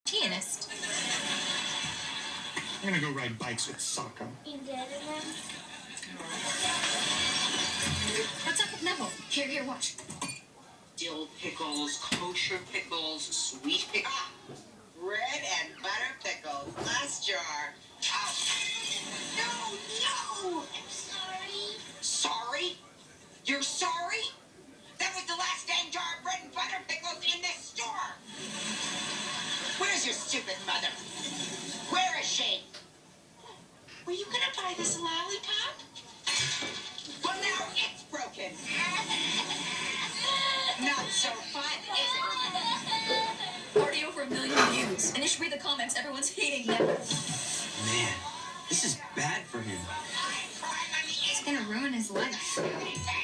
pianist. I'm gonna go ride bikes with Sokka. What's up with Neville? Here, watch. Dill pickles, kosher pickles, sweet pickles. Bread and butter pickles. Last jar. Ow. No! I'm sorry. Sorry? You're sorry? That was the last dang jar of bread and butter pickles in this store. Where's your stupid mother? Where is she? Were you gonna buy this lollipop? Well, now it's broken. Not so fun, is it? Already over 1 million views. And it should read the comments. Everyone's hating Neville. Man, this is bad for him. It's gonna ruin his life.